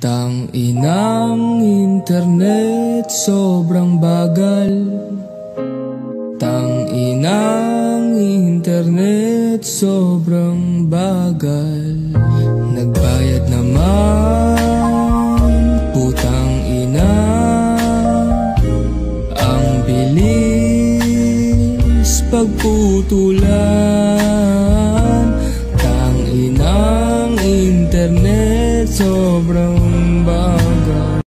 Tang inang internet sobrang bagal. Tang inang internet sobrang bagal. Nagbayad naman, putang ina. Ang bilis pagputulan. Tang inang internet sobrang bagal.